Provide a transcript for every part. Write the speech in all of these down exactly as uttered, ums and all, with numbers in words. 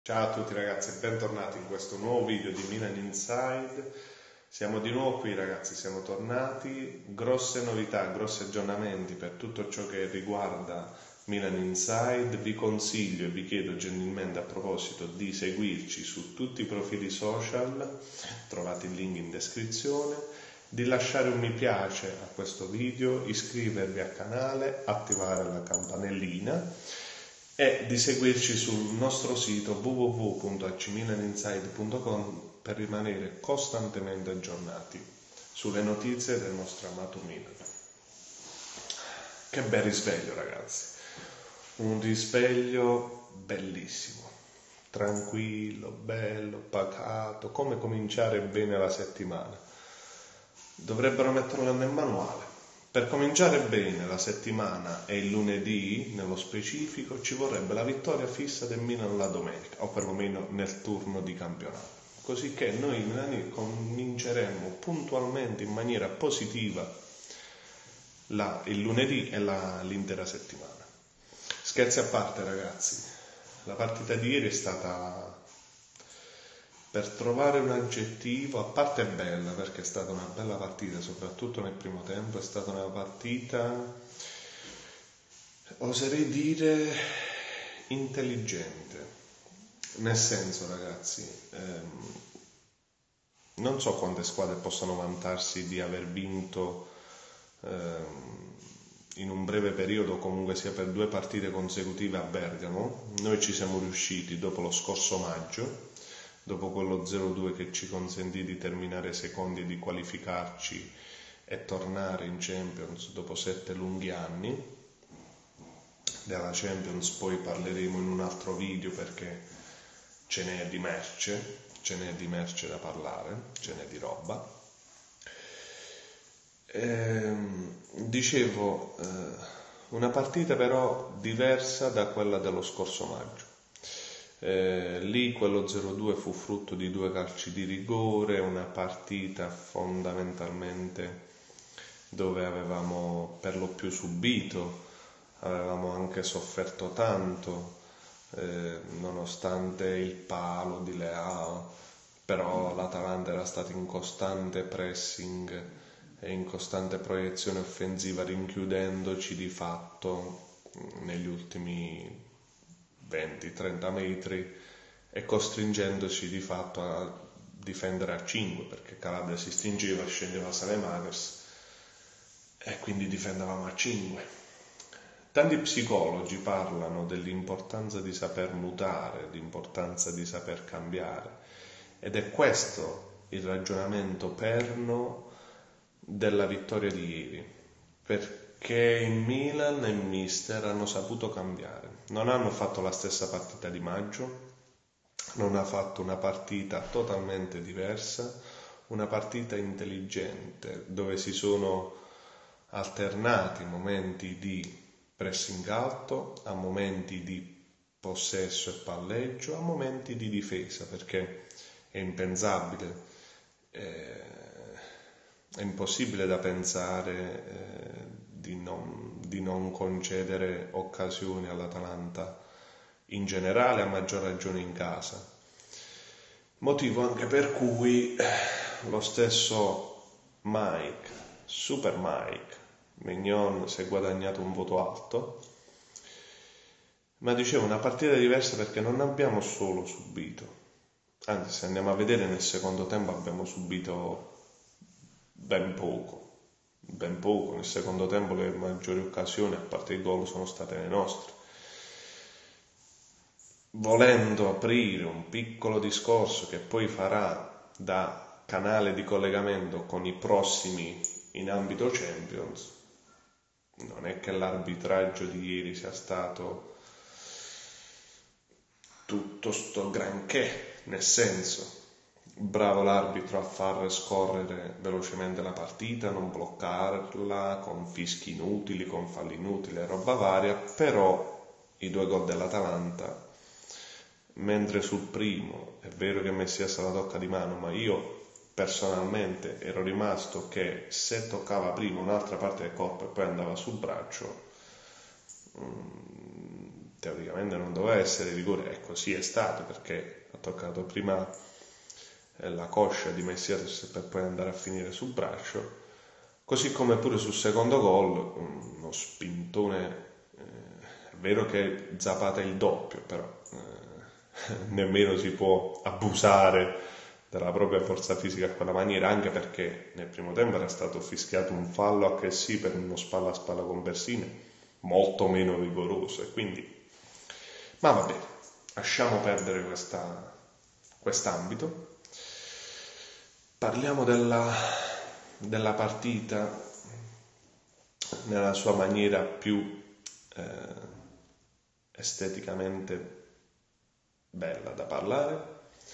Ciao a tutti ragazzi e bentornati in questo nuovo video di Milan Inside. Siamo di nuovo qui ragazzi, siamo tornati, grosse novità, grossi aggiornamenti per tutto ciò che riguarda Milan Inside. Vi consiglio e vi chiedo gentilmente a proposito di seguirci su tutti i profili social, trovate il link in descrizione, di lasciare un mi piace a questo video, iscrivervi al canale, attivare la campanellina e di seguirci sul nostro sito w w w punto a c milan inside punto com per rimanere costantemente aggiornati sulle notizie del nostro amato Milan. Che bel risveglio ragazzi, un risveglio bellissimo, tranquillo, bello, pacato, come cominciare bene la settimana. Dovrebbero metterlo nel manuale. Per cominciare bene la settimana e il lunedì, nello specifico, ci vorrebbe la vittoria fissa del Milan la domenica, o perlomeno nel turno di campionato. Così che noi milani cominceremo puntualmente in maniera positiva la, il lunedì e la, l'intera settimana. Scherzi a parte ragazzi, la partita di ieri è stata... Per trovare un aggettivo, a parte bella, perché è stata una bella partita, soprattutto nel primo tempo, è stata una partita, oserei dire, intelligente. Nel senso, ragazzi, ehm, non so quante squadre possono vantarsi di aver vinto ehm, in un breve periodo, comunque sia per due partite consecutive a Bergamo. Noi ci siamo riusciti dopo lo scorso maggio, dopo quello zero due che ci consentì di terminare secondi e di qualificarci e tornare in Champions dopo sette lunghi anni. Della Champions poi parleremo in un altro video perché ce n'è di merce, ce n'è di merce da parlare, ce n'è di roba. Ehm, dicevo, eh, una partita però diversa da quella dello scorso maggio. Eh, lì quello zero due fu frutto di due calci di rigore, una partita fondamentalmente dove avevamo per lo più subito, avevamo anche sofferto tanto, eh, nonostante il palo di Leao, però l'Atalanta era stata in costante pressing e in costante proiezione offensiva, rinchiudendoci di fatto negli ultimi venti trenta metri e costringendoci di fatto a difendere a cinque, perché Calabria si stringeva, scendeva Saelemaekers e quindi difendevamo a cinque. Tanti psicologi parlano dell'importanza di saper mutare, l'importanza di saper cambiare, ed è questo il ragionamento perno della vittoria di ieri, perché il Milan e il mister hanno saputo cambiare. Non hanno fatto la stessa partita di maggio, non ha fatto una partita totalmente diversa, una partita intelligente dove si sono alternati momenti di pressing alto a momenti di possesso e palleggio, a momenti di difesa, perché è impensabile, eh, è impossibile da pensare eh, di non, di non concedere occasioni all'Atalanta in generale, a maggior ragione in casa. Motivo anche per cui lo stesso Mike, Super Mike, Mignon si è guadagnato un voto alto, ma dicevo una partita diversa perché non abbiamo solo subito, anzi se andiamo a vedere nel secondo tempo abbiamo subito ben poco. ben poco, nel secondo tempo le maggiori occasioni, a parte il gol, sono state le nostre. Volendo aprire un piccolo discorso che poi farà da canale di collegamento con i prossimi in ambito Champions, non è che l'arbitraggio di ieri sia stato tutto sto granché, nel senso, bravo l'arbitro a far scorrere velocemente la partita, non bloccarla con fischi inutili, con falli inutili e roba varia, però i due gol dell'Atalanta, mentre sul primo è vero che Messias la tocca di mano, ma io personalmente ero rimasto che se toccava prima un'altra parte del corpo e poi andava sul braccio, teoricamente non doveva essere rigore, e così è stato, perché ha toccato prima la coscia di Messias per poi andare a finire sul braccio, così come pure sul secondo gol, uno spintone, eh, è vero che Zapata è il doppio, però eh, nemmeno si può abusare della propria forza fisica a quella maniera, anche perché nel primo tempo era stato fischiato un fallo a che sì per uno spalla a spalla con Bersine, molto meno rigoroso, e quindi, ma va bene, lasciamo perdere questa, quest'ambito. Parliamo della, della partita nella sua maniera più eh, esteticamente bella da parlare.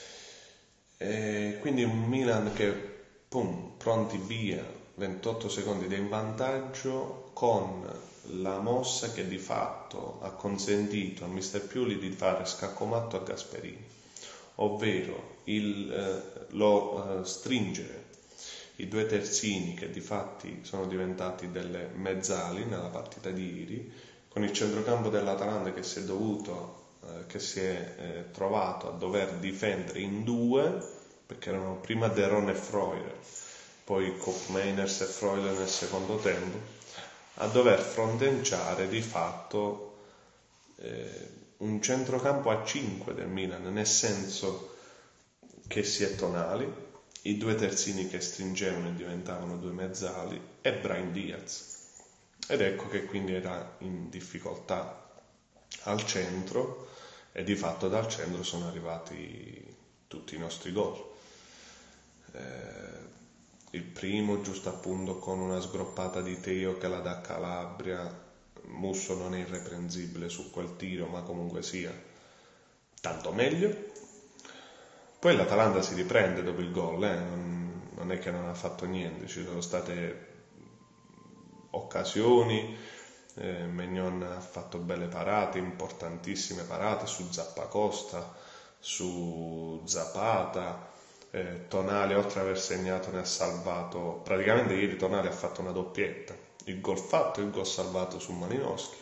E quindi un Milan che, pum, pronti via, ventotto secondi in vantaggio, con la mossa che di fatto ha consentito a mister Pioli di fare scaccomatto a Gasperini, ovvero il, eh, lo eh, stringere i due terzini che di fatti sono diventati delle mezzali nella partita di ieri, con il centrocampo dell'Atalanta che si è dovuto eh, che si è eh, trovato a dover difendere in due, perché erano prima Deron e Freuler, poi Koopmeiners e Freuler nel secondo tempo, a dover fronteggiare di fatto eh, un centrocampo a cinque del Milan, nel senso che si è Tonali, i due terzini che stringevano e diventavano due mezzali, e Brahim Diaz. Ed ecco che quindi era in difficoltà al centro, e di fatto dal centro sono arrivati tutti i nostri gol. Eh, il primo giusto appunto con una sgroppata di Teo che la dà a Calabria. Musso non è irreprensibile su quel tiro, ma comunque sia tanto meglio. Poi l'Atalanta si riprende dopo il gol, eh? non, non è che non ha fatto niente, ci sono state occasioni, eh, Maignan ha fatto belle parate, importantissime parate su Zappacosta, su Zapata, eh, Tonali oltre ad aver segnato ne ha salvato, praticamente ieri Tonali ha fatto una doppietta, il gol fatto e il gol salvato su Malinowski.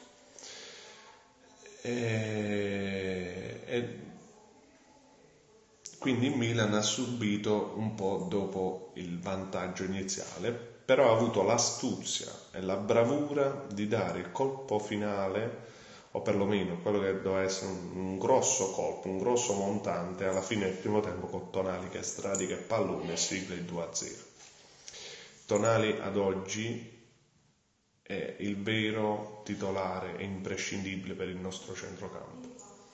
E, e quindi il Milan ha subito un po' dopo il vantaggio iniziale, però ha avuto l'astuzia e la bravura di dare il colpo finale, o perlomeno quello che doveva essere un, un grosso colpo, un grosso montante, alla fine del primo tempo con Tonali che stradica il pallone e sigla il due a zero. Tonali ad oggi è il vero titolare e imprescindibile per il nostro centrocampo.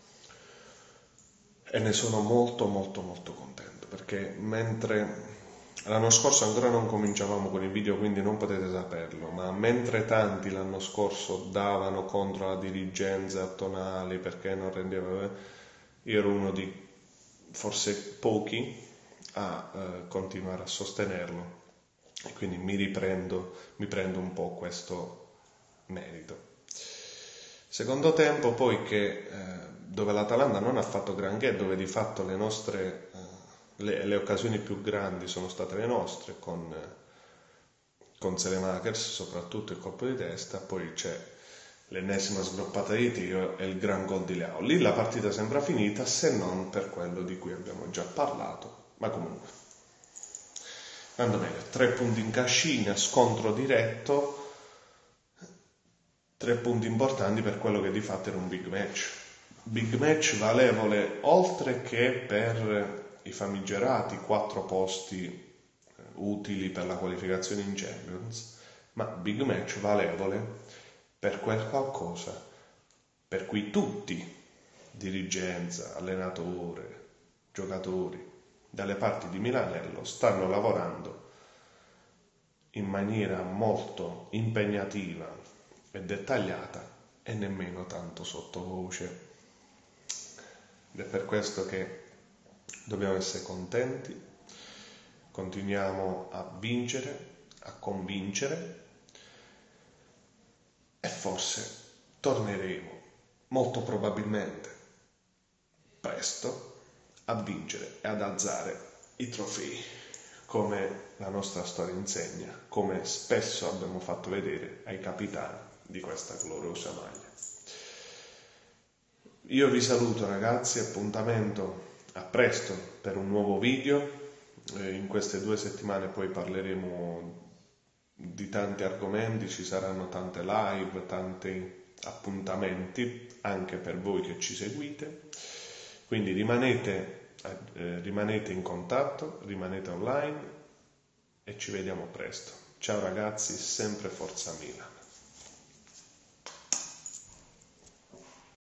E ne sono molto molto molto contento, perché mentre l'anno scorso ancora non cominciavamo con i video, quindi non potete saperlo, ma mentre tanti l'anno scorso davano contro la dirigenza a Tonali perché non rendeva, io ero uno di forse pochi a eh, continuare a sostenerlo, e quindi mi riprendo, mi prendo un po' questo merito. Secondo tempo poi che eh, dove l'Atalanta non ha fatto granché, dove di fatto le nostre eh, le, le occasioni più grandi sono state le nostre, con, eh, con Selemakers soprattutto il colpo di testa, poi c'è l'ennesima sgroppata di tiro e il gran gol di Leao. Lì la partita sembra finita, se non per quello di cui abbiamo già parlato, ma comunque andando meglio, tre punti in cascina, scontro diretto, tre punti importanti per quello che di fatto era un big match. Big match valevole oltre che per i famigerati quattro posti utili per la qualificazione in Champions, ma big match valevole per quel qualcosa per cui tutti, dirigenza, allenatore, giocatori, dalle parti di Milanello, stanno lavorando in maniera molto impegnativa e dettagliata, e nemmeno tanto sottovoce. Ed è per questo che dobbiamo essere contenti, continuiamo a vincere, a convincere, e forse torneremo molto probabilmente presto a vincere e ad alzare i trofei, come la nostra storia insegna, come spesso abbiamo fatto vedere ai capitani di questa gloriosa maglia. Io vi saluto ragazzi, appuntamento a presto per un nuovo video. Eh, in queste due settimane poi parleremo di tanti argomenti, ci saranno tante live, tanti appuntamenti anche per voi che ci seguite, quindi rimanete, eh, rimanete in contatto, rimanete online e ci vediamo presto. Ciao ragazzi, sempre Forza Milan.